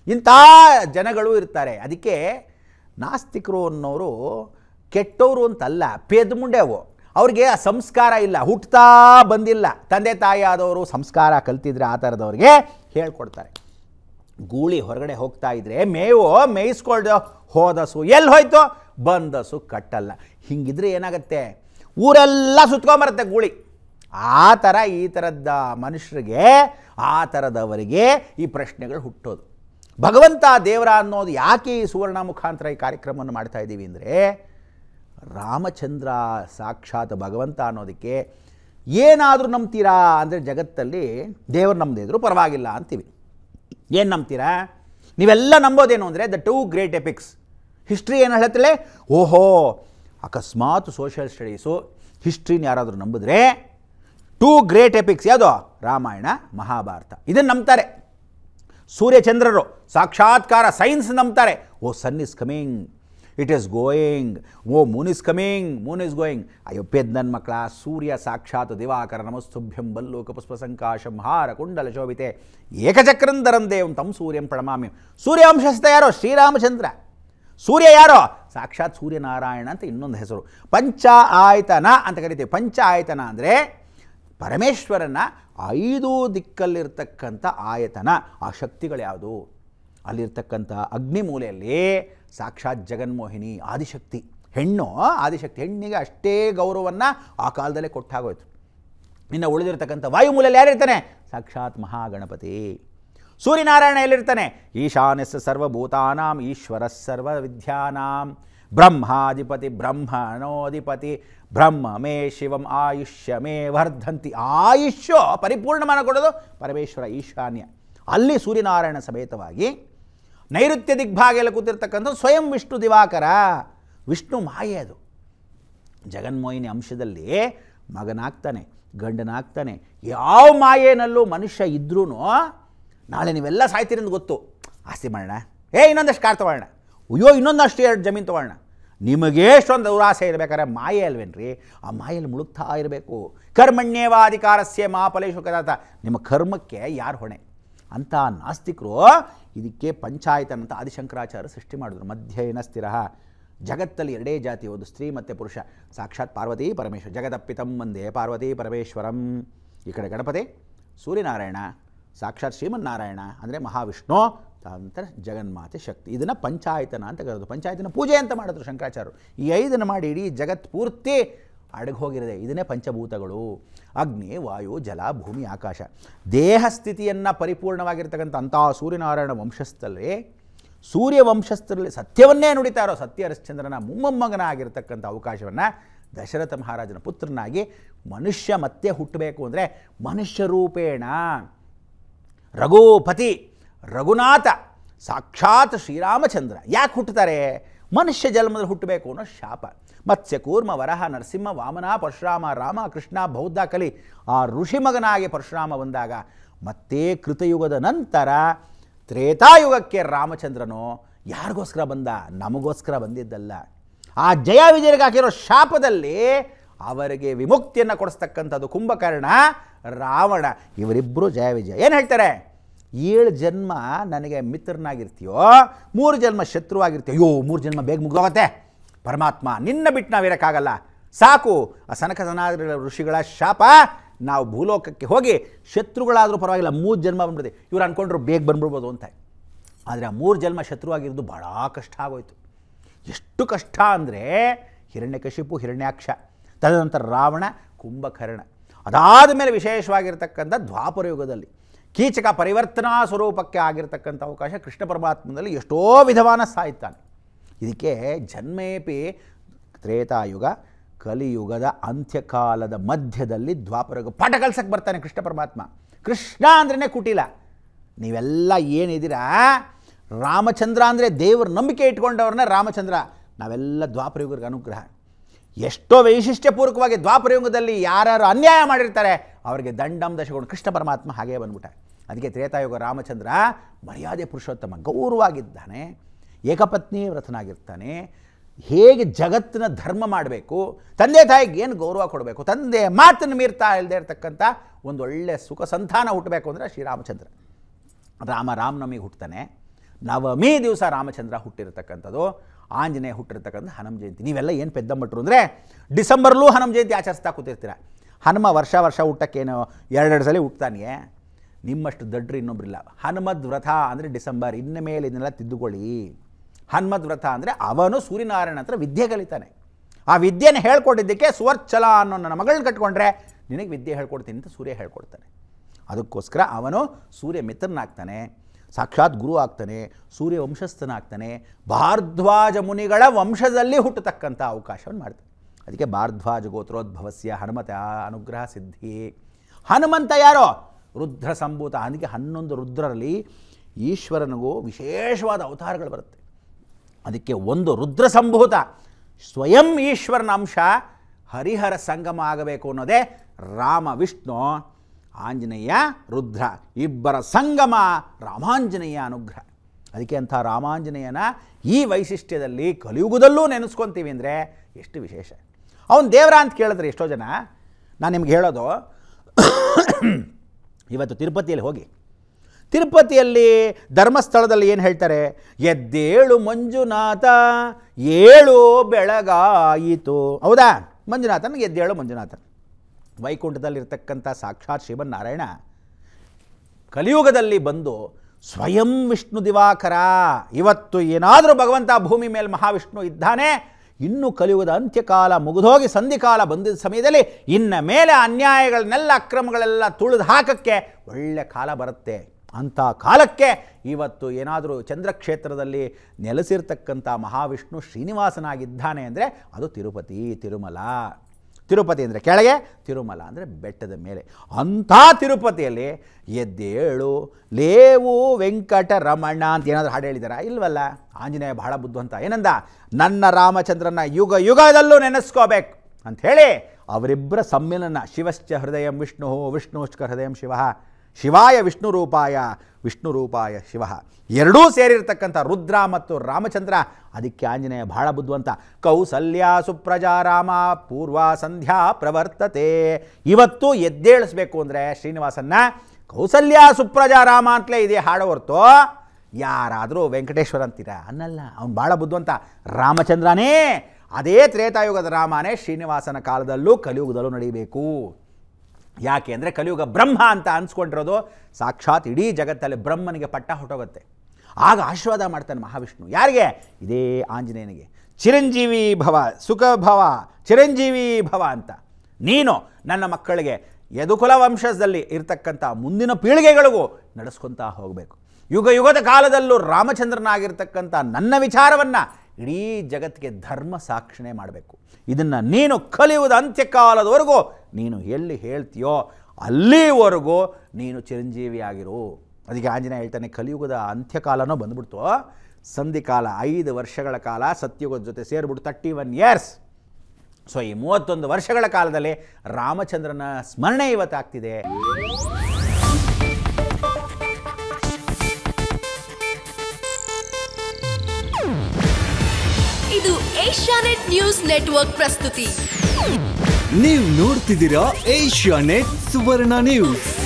ಇಂಥ ಜನಗಳು ಇರ್ತಾರೆ. ಅದಕ್ಕೆ ನಾಸ್ತಿಕರು ಅನ್ನೋರು ಕೆಟ್ಟವರು ಅಂತಲ್ಲ, ಪೆದ್ಮುಂಡೆ ಅವು. ಅವ್ರಿಗೆ ಆ ಸಂಸ್ಕಾರ ಇಲ್ಲ, ಹುಟ್ಟುತ್ತಾ ಬಂದಿಲ್ಲ. ತಂದೆ ತಾಯಿ ಆದವರು ಸಂಸ್ಕಾರ ಕಲ್ತಿದ್ರೆ ಆ ಥರದವ್ರಿಗೆ ಹೇಳ್ಕೊಡ್ತಾರೆ. ಗೂಳಿ ಹೊರಗಡೆ ಹೋಗ್ತಾ ಇದ್ರೆ ಮೇಯಿಸ್ಕೊಳ್ದು ಹೋದಸು ಎಲ್ಲಿ ಹೋಯ್ತು, ಬಂದಸು ಕಟ್ಟಲ್ಲ. ಹಿಂಗಿದ್ರೆ ಏನಾಗುತ್ತೆ, ಊರೆಲ್ಲ ಸುತ್ಕೊಂಬರುತ್ತೆ ಗೂಳಿ. ಆ ಥರ ಈ ಥರದ ಮನುಷ್ಯರಿಗೆ, ಆ ಥರದವರಿಗೆ ಈ ಪ್ರಶ್ನೆಗಳು ಹುಟ್ಟೋದು. ಭಗವಂತ ದೇವರ ಅನ್ನೋದು ಯಾಕೆ ಈ ಸುವರ್ಣ ಮುಖಾಂತರ ಈ ಕಾರ್ಯಕ್ರಮವನ್ನು ಮಾಡ್ತಾ ಇದ್ದೀವಿ ಅಂದರೆ, ರಾಮಚಂದ್ರ ಸಾಕ್ಷಾತ್ ಭಗವಂತ ಅನ್ನೋದಕ್ಕೆ ಏನಾದರೂ ನಂಬ್ತೀರಾ ಅಂದರೆ, ಜಗತ್ತಲ್ಲಿ ದೇವರು ನಮ್ಮದೇ ಇದ್ರೂ ಪರವಾಗಿಲ್ಲ ಅಂತೀವಿ. ಏನು ನಂಬ್ತೀರಾ? ನೀವೆಲ್ಲ ನಂಬೋದೇನು ಅಂದರೆ ದ 2 ಗ್ರೇಟ್ ಎಪಿಕ್ಸ್. ಹಿಸ್ಟ್ರಿ ಏನು ಹೇಳುತ್ತಲೇ, ಓಹೋ ಅಕಸ್ಮಾತ್ ಸೋಷಿಯಲ್ ಸ್ಟಡೀಸು ಹಿಸ್ಟ್ರಿನ ಯಾರಾದರೂ ನಂಬಿದ್ರೆ 2 ಗ್ರೇಟ್ ಎಪಿಕ್ಸ್ ಯಾವುದು, ರಾಮಾಯಣ ಮಹಾಭಾರತ, ಇದನ್ನು ನಂಬ್ತಾರೆ. ಸೂರ್ಯಚಂದ್ರರು ಸಾಕ್ಷಾತ್ಕಾರ ಸೈನ್ಸ್ ನಂಬ್ತಾರೆ. Oh sun is coming, it is going, oh moon is coming, moon is going. ಅಯ್ಯೋ ಪೆದ್ ನನ್ನ ಮಕ್ಕಳ, ಸೂರ್ಯ ಸಾಕ್ಷಾತ್ ದಿವಾಕರ ನಮಸ್ತುಭ್ಯಂ ಬಲ್ಲೋಕ ಪುಷ್ಪ ಸಂಕಾಶಂ ಹಾರ ಕುಂಡಲ ಶೋಭಿತೆ ಏಕಚಕ್ರಂದರಂ ದೇವಂ ತಂ ಸೂರ್ಯಂ ಪ್ರಣಮಾಮಿ. ಸೂರ್ಯವಂಶಸ್ಥ ಯಾರೋ, ಶ್ರೀರಾಮಚಂದ್ರ. ಸೂರ್ಯ ಯಾರೋ, ಸಾಕ್ಷಾತ್ ಸೂರ್ಯನಾರಾಯಣ ಅಂತ ಇನ್ನೊಂದು ಹೆಸರು. ಪಂಚ ಆಯತನ ಅಂತ ಕರಿತೀವಿ. ಪಂಚ ಆಯತನ ಅಂದರೆ ಪರಮೇಶ್ವರನ 5 ದಿಕ್ಕಲ್ಲಿರ್ತಕ್ಕಂಥ ಆಯತನ. ಆ ಶಕ್ತಿಗಳು ಯಾವುದು? ಅಲ್ಲಿರ್ತಕ್ಕಂಥ ಅಗ್ನಿಮೂಲೆಯಲ್ಲಿ ಸಾಕ್ಷಾತ್ ಜಗನ್ಮೋಹಿನಿ ಆದಿಶಕ್ತಿ, ಹೆಣ್ಣು ಆದಿಶಕ್ತಿ. ಹೆಣ್ಣಿಗೆ ಅಷ್ಟೇ ಗೌರವವನ್ನು ಆ ಕಾಲದಲ್ಲೇ ಕೊಟ್ಟಾಗೋಯ್ತು. ಇನ್ನು ಉಳಿದಿರ್ತಕ್ಕಂಥ ವಾಯುಮೂಲೆಯಲ್ಲಿ ಯಾರಿರ್ತಾನೆ? ಸಾಕ್ಷಾತ್ ಮಹಾಗಣಪತಿ. ಸೂರ್ಯನಾರಾಯಣ ಎಲ್ಲಿರ್ತಾನೆ? ಈಶಾನ್ಯಸ್ಯ ಸರ್ವಭೂತಾನಾಂ ಈಶ್ವರ ಸರ್ವವಿದ್ಯಾನಾಂ ಬ್ರಹ್ಮಾಧಿಪತಿ ಬ್ರಹ್ಮಣೋಧಿಪತಿ ಬ್ರಹ್ಮ ಮೇ ಶಿವಂ ಆಯುಷ್ಯ ಮೇ ವರ್ಧಂತಿ. ಆಯುಷ್ಯ ಪರಿಪೂರ್ಣமான ಕೊಡೋದು ಪರಮೇಶ್ವರ ಈಶಾನ್ಯ. ಅಲ್ಲಿ ಸೂರ್ಯನಾರಾಯಣ ಸಮೇತವಾಗಿ ನೈಋತ್ಯ ದಿಗ್ಭಾಗೆಲ್ಲ ಕೂತಿರ್ತಕ್ಕಂಥ ಸ್ವಯಂ ವಿಷ್ಣು ದಿವಾಕರ. ವಿಷ್ಣು ಮಾಯೆ ಅದು. ಜಗನ್ಮೋಹಿನಿ ಅಂಶದಲ್ಲಿ ಮಗನಾಗ್ತಾನೆ, ಗಂಡನಾಗ್ತಾನೆ. ಯಾವ ಮಾಯೇನಲ್ಲೂ ಮನುಷ್ಯ ಇದ್ರೂ ನಾಳೆ ನೀವೆಲ್ಲ ಸಾಯ್ತೀರಿ ಅಂತ ಗೊತ್ತು. ಆಸ್ತಿ ಮಾಡೋಣ, ಇನ್ನೊಂದಷ್ಟು ಕಾರ್ ತೊಗೊಳ್ಳೋಣ, ಅಯ್ಯೋ ಇನ್ನೊಂದಷ್ಟು 2 ಜಮೀನು ತೊಗೊಳ್ಳೋಣ. ನಿಮಗೆ ಎಷ್ಟೊಂದು ದುರಾಸೆ ಇರಬೇಕಾದ್ರೆ ಮಾಯೆ ಅಲ್ವೇನ್ರಿ? ಆ ಮಾಯೆಯಲ್ಲಿ ಮುಳುಗ್ತಾ ಇರಬೇಕು. ಕರ್ಮಣ್ಯೇವಾಧಿಕಾರಸ್ಯ ಮಾ ಫಲೇಷು ಕದಾತ. ನಿಮ್ಮ ಕರ್ಮಕ್ಕೆ ಯಾರು ಹೊಣೆ ಅಂತ ನಾಸ್ತಿಕರು ಇದಕ್ಕೆ ಪಂಚಾಯತನ ಅಂತ ಆದಿಶಂಕರಾಚಾರ್ಯ ಸೃಷ್ಟಿ ಮಾಡಿದ್ರು. ಮಧ್ಯೇನ ಸ್ಥಿರ. ಜಗತ್ತಲ್ಲಿ 2 ಜಾತಿ, ಒಂದು ಸ್ತ್ರೀ ಮತ್ತು ಪುರುಷ. ಸಾಕ್ಷಾತ್ ಪಾರ್ವತಿ ಪರಮೇಶ್ವರ. ಜಗದಪ್ಪಿತಂ ಒಂದೇ ಪಾರ್ವತಿ ಪರಮೇಶ್ವರಂ. ಈ ಕಡೆ ಗಣಪತಿ, ಸೂರ್ಯನಾರಾಯಣ, ಸಾಕ್ಷಾತ್ ಶ್ರೀಮನ್ನಾರಾಯಣ ಅಂದರೆ ಮಹಾವಿಷ್ಣು, ನಂತರ ಜಗನ್ಮಾತೆ ಶಕ್ತಿ. ಇದನ್ನು ಪಂಚಾಯತನ ಅಂತ ಕರೆದು ಪಂಚಾಯತನ ಪೂಜೆ ಅಂತ ಮಾಡಿದ್ರು ಶಂಕರಾಚಾರ್ಯರು. ಈ 5 ಮಾಡಿ ಇಡೀ ಜಗತ್ತು ಪೂರ್ತಿ ಅಡಗಿ ಹೋಗಿರದೆ. ಇದನ್ನೇ ಪಂಚಭೂತಗಳು: ಅಗ್ನಿ, ವಾಯು, ಜಲ, ಭೂಮಿ, ಆಕಾಶ. ದೇಹ ಸ್ಥಿತಿಯನ್ನು ಪರಿಪೂರ್ಣವಾಗಿರ್ತಕ್ಕಂಥ ಅಂತಹ ಸೂರ್ಯನಾರಾಯಣ ವಂಶಸ್ಥರಲ್ಲಿ, ಸೂರ್ಯ ವಂಶಸ್ಥರಲ್ಲಿ ಸತ್ಯವನ್ನೇ ನುಡಿತಾರೋ ಸತ್ಯ ಹರಿಶ್ಚಂದ್ರನ ಮೊಮ್ಮಗನ ಆಗಿರ್ತಕ್ಕಂಥ ಅವಕಾಶವನ್ನು ದಶರಥ ಮಹಾರಾಜನ ಪುತ್ರನಾಗಿ ಮನುಷ್ಯ ಮತ್ತೆ ಹುಟ್ಟಬೇಕು ಅಂದರೆ ಮನುಷ್ಯ ರೂಪೇಣ ರಘುಪತಿ ರಘುನಾಥ ಸಾಕ್ಷಾತ್ ಶ್ರೀರಾಮಚಂದ್ರ ಯಾಕೆ ಹುಟ್ಟುತ್ತಾರೆ? ಮನುಷ್ಯ ಜನ್ಮದಲ್ಲಿ ಹುಟ್ಟಬೇಕು ಅನ್ನೋ ಶಾಪ. ಮತ್ಸ್ಯ, ಕೂರ್ಮ, ವರಹ, ನರಸಿಂಹ, ವಾಮನ, ಪರಶುರಾಮ, ರಾಮ, ಕೃಷ್ಣ, ಬೌದ್ಧ, ಕಲಿ. ಆ ಋಷಿ ಮಗನಾಗಿ ಪರಶುರಾಮ ಬಂದಾಗ ಮತ್ತೆ ಕೃತಯುಗದ ನಂತರ ತ್ರೇತಾಯುಗಕ್ಕೆ ರಾಮಚಂದ್ರನು ಯಾರಿಗೋಸ್ಕರ ಬಂದ? ನಮಗೋಸ್ಕರ ಬಂದಿದ್ದಲ್ಲ. ಆ ಜಯ ವಿಜಯರಿಗೆ ಹಾಕಿರೋ ಶಾಪದಲ್ಲಿ ಅವರಿಗೆ ವಿಮುಕ್ತಿಯನ್ನು ಕೊಡಿಸ್ತಕ್ಕಂಥದ್ದು ಕುಂಭಕರ್ಣ, ರಾವಣ. ಇವರಿಬ್ಬರು ಜಯ ವಿಜಯ. ಏನು ಹೇಳ್ತಾರೆ? 7 ಜನ್ಮ ನನಗೆ ಮಿತ್ರನಾಗಿರ್ತೀಯೋ, 3 ಜನ್ಮ ಶತ್ರುವಾಗಿರ್ತೀಯೋ. ಅಯ್ಯೋ 3 ಜನ್ಮ ಬೇಗ ಮುಗಿದೋಗುತ್ತೆ. ಪರಮಾತ್ಮ ನಿನ್ನ ಬಿಟ್ಟು ನಾವಿರೋಕ್ಕಾಗಲ್ಲ, ಸಾಕು. ಆ ಸನಕ ಸನಾತನ ಋಷಿಗಳ ಶಾಪ. ನಾವು ಭೂಲೋಕಕ್ಕೆ ಹೋಗಿ ಶತ್ರುಗಳಾದರೂ ಪರವಾಗಿಲ್ಲ 3 ಜನ್ಮ ಬಂದ್ಬಿಡುತ್ತೆ. ಇವ್ರು ಅಂದ್ಕೊಂಡ್ರು ಬೇಗ ಬಂದ್ಬಿಡ್ಬೋದು ಅಂತ. ಆದರೆ ಆ 3 ಜನ್ಮ ಶತ್ರುವಾಗಿರೋದು ಭಾಳ ಕಷ್ಟ ಆಗೋಯ್ತು. ಎಷ್ಟು ಕಷ್ಟ ಅಂದರೆ ಹಿರಣ್ಯಕಶಿಪು, ಹಿರಣ್ಯಾಕ್ಷ, ತದನಂತರ ರಾವಣ, ಕುಂಭಕರ್ಣ. ಅದಾದ ಮೇಲೆ ವಿಶೇಷವಾಗಿರ್ತಕ್ಕಂಥ ದ್ವಾಪರ ಯುಗದಲ್ಲಿ ಕೀಚಕ ಪರಿವರ್ತನಾ ಸ್ವರೂಪಕ್ಕೆ ಆಗಿರ್ತಕ್ಕಂಥ ಅವಕಾಶ ಕೃಷ್ಣ ಪರಮಾತ್ಮನಲ್ಲಿ ಎಷ್ಟೋ ವಿಧವಾನ ಸಾಯ್ತಾನೆ. ಇದಕ್ಕೆ ಜನ್ಮೇಪಿ ತ್ರೇತಾಯುಗ, ಕಲಿಯುಗದ ಅಂತ್ಯಕಾಲದ ಮಧ್ಯದಲ್ಲಿ ದ್ವಾಪರಯುಗ ಪಾಠ ಕಲ್ಸಕ್ಕೆ ಬರ್ತಾನೆ ಕೃಷ್ಣ ಪರಮಾತ್ಮ. ಕೃಷ್ಣ ಅಂದ್ರೇ ಕುಟಿಲ. ನೀವೆಲ್ಲ ಏನಿದ್ದೀರಾ, ರಾಮಚಂದ್ರ ಅಂದರೆ ದೇವ್ರ ನಂಬಿಕೆ ಇಟ್ಕೊಂಡವ್ರನ್ನ ರಾಮಚಂದ್ರ. ನಾವೆಲ್ಲ ದ್ವಾಪರಯುಗರಿಗೆ ಅನುಗ್ರಹ. ಎಷ್ಟೋ ವೈಶಿಷ್ಟ್ಯಪೂರ್ವಕವಾಗಿ ದ್ವಾಪರಯುಗದಲ್ಲಿ ಯಾರ್ಯಾರು ಅನ್ಯಾಯ ಮಾಡಿರ್ತಾರೆ ಅವರಿಗೆ ದಂಡಂ ದಶಗೊಂಡು ಕೃಷ್ಣ ಪರಮಾತ್ಮ ಹಾಗೇ ಬಂದ್ಬಿಟ್ಟ. ಅದಕ್ಕೆ ತ್ರೇತಾಯುಗ ರಾಮಚಂದ್ರ ಮರ್ಯಾದೆ ಪುರುಷೋತ್ತಮ, ಗೌರವಾಗಿದ್ದಾನೆ, ಏಕಪತ್ನಿ ವ್ರತನಾಗಿರ್ತಾನೆ. ಹೇಗೆ ಜಗತ್ತಿನ ಧರ್ಮ ಮಾಡಬೇಕು, ತಂದೆ ತಾಯಿಗೆ ಏನು ಗೌರವ ಕೊಡಬೇಕು, ತಂದೆ ಮಾತನ್ನು ಮೀರ್ತಾ ಇಲ್ಲದೆ ಇರತಕ್ಕಂಥ ಒಂದು ಒಳ್ಳೆಯ ಸುಖ ಸಂತಾನ ಹುಟ್ಟಬೇಕು ಅಂದರೆ ಶ್ರೀರಾಮಚಂದ್ರ. ರಾಮನವಮಿಗೆ ಹುಟ್ಟುತ್ತಾನೆ. ನವಮಿ ದಿವಸ ರಾಮಚಂದ್ರ ಹುಟ್ಟಿರ್ತಕ್ಕಂಥದ್ದು, ಆಂಜನೇಯ ಹುಟ್ಟಿರ್ತಕ್ಕಂಥ ಹನುಮ ಜಯಂತಿ. ನೀವೆಲ್ಲ ಏನು ಪೆದ್ದಮ್ಮಟ್ರು ಅಂದರೆ ಡಿಸೆಂಬರ್ಲೂ ಹನುಮ ಜಯಂತಿ ಆಚರಿಸ್ತಾ ಕೂತಿರ್ತೀರ. ಹನುಮ ವರ್ಷ ಹುಟ್ಟಕ್ಕೇನು 2 ಸಲ ಹುಟ್ತಾನೆ. ನಿಮ್ಮಷ್ಟು ದಡ್ರು ಇನ್ನೊಬ್ಬರಿಲ್ಲ. ಹನುಮದ್ ವ್ರತ ಅಂದರೆ ಡಿಸೆಂಬರ್. ಇನ್ನು ಮೇಲೆ ಇದನ್ನೆಲ್ಲ ತಿದ್ದುಕೊಳ್ಳಿ. ಹನುಮದ್ ವ್ರತ ಅಂದರೆ ಅವನು ಸೂರ್ಯನಾರಾಯಣ ಹತ್ರ ವಿದ್ಯೆ ಕಲಿತಾನೆ. ಆ ವಿದ್ಯೆನ ಹೇಳ್ಕೊಟ್ಟಿದ್ದಕ್ಕೆ ಸುವರ್ಚಲ ಅನ್ನೋ ನನ್ನ ಮಗಳನ್ನ ಕಟ್ಕೊಂಡ್ರೆ ನಿನಗೆ ವಿದ್ಯೆ ಹೇಳ್ಕೊಡ್ತೀನಿ ಅಂತ ಸೂರ್ಯ ಹೇಳ್ಕೊಡ್ತಾನೆ. ಅದಕ್ಕೋಸ್ಕರ ಅವನು ಸೂರ್ಯ ಮಿತ್ರನಾಗ್ತಾನೆ, ಸಾಕ್ಷಾತ್ ಗುರು ಆಗ್ತಾನೆ, ಸೂರ್ಯ ವಂಶಸ್ಥನಾಗ್ತಾನೆ. ಭಾರದ್ವಾಜ ಮುನಿಗಳ ವಂಶದಲ್ಲಿ ಹುಟ್ಟತಕ್ಕಂಥ ಅವಕಾಶವನ್ನು ಮಾಡ್ತಾನೆ. ಅದಕ್ಕೆ ಭಾರದ್ವಾಜ ಗೋತ್ರೋದ್ಭವಸ್ಯ ಹನುಮತ ಅನುಗ್ರಹ ಸಿದ್ಧಿ. ಹನುಮಂತ ಯಾರೋ ರುದ್ರ ಸಂಭೂತ. ಅದಕ್ಕೆ 11 ರುದ್ರರಲ್ಲಿ ಈಶ್ವರನಿಗೂ ವಿಶೇಷವಾದ ಅವತಾರಗಳು ಬರುತ್ತೆ. ಅದಕ್ಕೆ ಒಂದು ರುದ್ರ ಸಂಭೂತ ಸ್ವಯಂ ಈಶ್ವರನ ಅಂಶ ಹರಿಹರ ಸಂಗಮ ಆಗಬೇಕು ಅನ್ನೋದೇ ರಾಮ ವಿಷ್ಣು ಆಂಜನೇಯ ರುದ್ರ ಇಬ್ಬರ ಸಂಗಮ ರಾಮಾಂಜನೇಯ ಅನುಗ್ರಹ. ಅದಕ್ಕೆ ಅಂಥ ರಾಮಾಂಜನೇಯನ ಈ ವೈಶಿಷ್ಟ್ಯದಲ್ಲಿ ಕಲಿಯುಗದಲ್ಲೂ ನೆನೆಸ್ಕೊತೀವಿ ಅಂದರೆ ಎಷ್ಟು ವಿಶೇಷ. ಅವನು ದೇವರ ಅಂತ ಕೇಳಿದ್ರೆ ಎಷ್ಟೋ ಜನ, ನಾನು ನಿಮ್ಗೆ ಹೇಳೋದು, ಇವತ್ತು ತಿರುಪತಿಯಲ್ಲಿ ಹೋಗಿ, ತಿರುಪತಿಯಲ್ಲಿ ಧರ್ಮಸ್ಥಳದಲ್ಲಿ ಏನು ಹೇಳ್ತಾರೆ, ಎದ್ದೇಳು ಮಂಜುನಾಥ ಏಳು ಬೆಳಗಾಯಿತು. ಹೌದಾ? ಮಂಜುನಾಥನಿಗೆ ಎದ್ದೇಳು ಮಂಜುನಾಥ. ವೈಕುಂಠದಲ್ಲಿರ್ತಕ್ಕಂಥ ಸಾಕ್ಷಾತ್ ಶ್ರೀಮನ್ನಾರಾಯಣ ಕಲಿಯುಗದಲ್ಲಿ ಬಂದು ಸ್ವಯಂ ವಿಷ್ಣು ದಿವಾಕರ. ಇವತ್ತು ಏನಾದರೂ ಭಗವಂತ ಭೂಮಿ ಮೇಲೆ ಮಹಾವಿಷ್ಣು ಇದ್ದಾನೆ, ಇನ್ನು ಕಲಿಯುಗದ ಅಂತ್ಯಕಾಲ ಮುಗಿದೋಗಿ ಸಂಧಿಕಾಲ ಬಂದಿದ್ದ ಸಮಯದಲ್ಲಿ ಇನ್ನು ಮೇಲೆ ಅನ್ಯಾಯಗಳನ್ನೆಲ್ಲ ಅಕ್ರಮಗಳೆಲ್ಲ ತುಳಿದು ಹಾಕಕ್ಕೆ ಒಳ್ಳೆ ಕಾಲ ಬರುತ್ತೆ. ಅಂಥ ಕಾಲಕ್ಕೆ ಇವತ್ತು ಏನಾದರೂ ಚಂದ್ರಕ್ಷೇತ್ರದಲ್ಲಿ ನೆಲೆಸಿರ್ತಕ್ಕಂಥ ಮಹಾವಿಷ್ಣು ಶ್ರೀನಿವಾಸನಾಗಿದ್ದಾನೆ ಅಂದರೆ ಅದು ತಿರುಪತಿ, ತಿರುಮಲ. ತಿರುಪತಿ ಅಂದರೆ ಕೆಳಗೆ, ತಿರುಮಲ ಅಂದರೆ ಬೆಟ್ಟದ ಮೇಲೆ. ಅಂಥ ತಿರುಪತಿಯಲ್ಲಿ ಎದ್ದೇಳು ಲೇವು ವೆಂಕಟರಮಣ ಅಂತ ಏನಾದರೂ ಹಾಡು ಹೇಳಿದಾರ? ಇಲ್ವಲ್ಲ. ಆಂಜನೇಯ ಬಹಳ ಬುದ್ಧಿವಂತ. ಏನಂದ? ನನ್ನ ರಾಮಚಂದ್ರನ ಯುಗ ಯುಗದಲ್ಲೂ ನೆನೆಸ್ಕೋಬೇಕು ಅಂಥೇಳಿ ಅವರಿಬ್ಬರ ಸಮ್ಮಿಲನ. ಶಿವಶ್ಚ ಹೃದಯಂ ವಿಷ್ಣು, ವಿಷ್ಣುಶ್ಚ ಹೃದಯಂ ಶಿವ, ಶಿವಾಯ ವಿಷ್ಣು ರೂಪಾಯ ಶಿವ. ಎರಡೂ ಸೇರಿರ್ತಕ್ಕಂಥ ರುದ್ರ ಮತ್ತು ರಾಮಚಂದ್ರ. ಅದಕ್ಕೆ ಆಂಜನೇಯ ಬಹಳ ಬುದ್ಧಿವಂತ. ಕೌಸಲ್ಯ ಸುಪ್ರಜಾ ರಾಮ ಪೂರ್ವ ಸಂಧ್ಯಾ ಪ್ರವರ್ತತೆ. ಇವತ್ತು ಎದ್ದೇಳಿಸ್ಬೇಕು ಅಂದರೆ ಶ್ರೀನಿವಾಸನ್ನ ಕೌಸಲ್ಯ ಸುಪ್ರಜಾ ರಾಮ ಅಂತಲೇ ಇದೆ ಹಾಡೋ ಹೊರತು ಯಾರಾದರೂ ವೆಂಕಟೇಶ್ವರ ಅಂತೀರ ಅನ್ನಲ್ಲ. ಅವನು ಭಾಳ ಬುದ್ಧಿವಂತ. ರಾಮಚಂದ್ರನೇ, ಅದೇ ತ್ರೇತಾಯುಗದ ರಾಮನೇ ಶ್ರೀನಿವಾಸನ ಕಾಲದಲ್ಲೂ ಕಲಿಯುಗದಲ್ಲೂ ನಡೀಬೇಕು. ಯಾಕೆ ಅಂದರೆ ಕಲಿಯುಗ ಬ್ರಹ್ಮ ಅಂತ ಅನ್ಸ್ಕೊಂಡಿರೋದು ಸಾಕ್ಷಾತ್ ಇಡೀ ಜಗತ್ತಲ್ಲಿ ಬ್ರಹ್ಮನಿಗೆ ಪಟ್ಟ ಹೊಟ್ಟೋಗುತ್ತೆ. ಆಗ ಆಶೀರ್ವಾದ ಮಾಡ್ತಾನೆ ಮಹಾವಿಷ್ಣು. ಯಾರಿಗೆ? ಇದೇ ಆಂಜನೇಯನಿಗೆ. ಚಿರಂಜೀವಿ ಭವ, ಸುಖ ಭವ, ಚಿರಂಜೀವಿ ಭವ ಅಂತ. ನೀನು ನನ್ನ ಮಕ್ಕಳಿಗೆ ಯದುಕುಲ ವಂಶದಲ್ಲಿ ಇರ್ತಕ್ಕಂಥ ಮುಂದಿನ ಪೀಳಿಗೆಗಳಿಗೂ ನಡೆಸ್ಕೊತಾ ಹೋಗಬೇಕು. ಯುಗ ಯುಗದ ಕಾಲದಲ್ಲೂ ರಾಮಚಂದ್ರನಾಗಿರ್ತಕ್ಕಂಥ ನನ್ನ ವಿಚಾರವನ್ನು ಇಡೀ ಜಗತ್ತಿಗೆ ಧರ್ಮ ಸಾಕ್ಷಣೆ ಮಾಡಬೇಕು. ಇದನ್ನು ನೀನು ಕಲಿಯುವುದ ಅಂತ್ಯಕಾಲದವರೆಗೂ ನೀನು ಎಲ್ಲಿ ಹೇಳ್ತೀಯೋ ಅಲ್ಲಿವರೆಗೂ ನೀನು ಚಿರಂಜೀವಿಯಾಗಿರು. ಅದಕ್ಕೆ ಆಂಜನೇಯ ಹೇಳ್ತಾನೆ, ಕಲಿಯುಗದ ಅಂತ್ಯಕಾಲನೂ ಬಂದ್ಬಿಡ್ತು, ಸಂಧಿಕಾಲ 5 ವರ್ಷಗಳ ಕಾಲ ಸತ್ಯುಗದ ಜೊತೆ ಸೇರಿಬಿಟ್ಟು 31 years. ಸೊ ಈ 31 ವರ್ಷಗಳ ಕಾಲದಲ್ಲಿ ರಾಮಚಂದ್ರನ ಸ್ಮರಣೆ ಇವತ್ತಾಗ್ತಿದೆ. ಇದು ಏಷ್ಯಾನೆಟ್ ನ್ಯೂಸ್ ನೆಟ್ವರ್ಕ್ ಪ್ರಸ್ತುತಿ. ನೀವು ನೋಡ್ತಿದ್ದೀರಾ ಏಷ್ಯಾನೆಟ್ ಸುವರ್ಣ ನ್ಯೂಸ್.